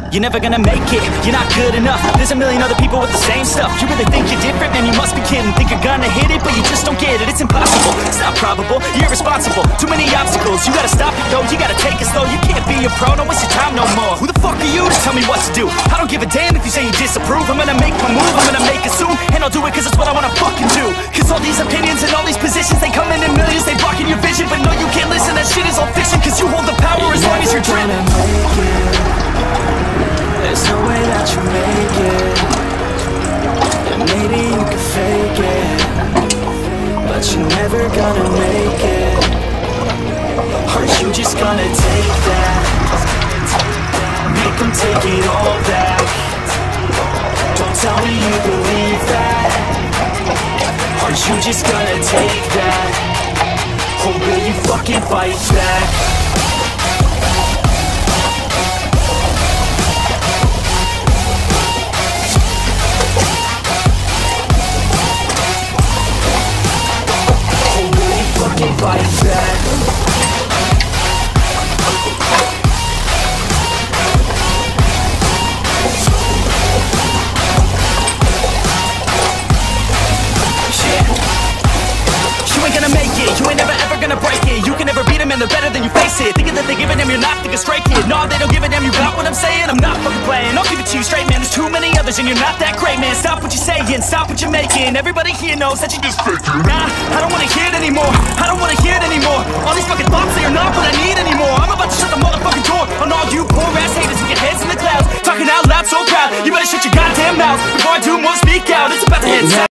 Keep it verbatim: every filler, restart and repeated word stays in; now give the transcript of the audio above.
You're never gonna make it, you're not good enough. There's a million other people with the same stuff. You really think you're different? Man, you must be kidding. Think you're gonna hit it, but you just don't get it. It's impossible, it's not probable, you're irresponsible. Too many obstacles, you gotta stop it, yo. You gotta take it slow, you can't be a pro. Don't waste your time no more. Who the fuck are you to tell me what to do? I don't give a damn if you say you disapprove. I'm gonna make my move, I'm gonna make it soon. And I'll do it cause it's what I wanna fucking do. Cause all these opinions and all these positions, they come in in millions. They blocking your vision, but no, you can't listen. That shit is all fiction, cause you hold the power as long as you're dreaming. There's no way that you make it. And maybe you can fake it, but you're never gonna make it. Are you just gonna take that? Make them take it all back. Don't tell me you believe that. Are you just gonna take that? Or will you fucking fight back? Fight back. You ain't gonna make it, you ain't never ever gonna break it. You can never beat them and they're better than you face it. Thinking that they give a damn, you're not thinking straight, kid. No, they don't give a damn, you got what I'm saying? I'm not fucking playing, I'll give it to you straight, man. There's too many others and you're not that great, man. Stop what you're saying, stop what you're making. Everybody here knows that you just fake it. Nah, I don't wanna hear it anymore, I don't wanna hear it anymore. All these fucking thoughts, they are not what I need anymore. I'm about to shut the motherfucking door on all you poor ass haters with your heads in the clouds, talking out loud so proud. You better shut your goddamn mouth before I do more, speak out. It's about to hit